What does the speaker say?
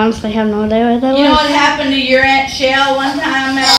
honestly have no idea what that was. You know what happened to your Aunt Shell one time?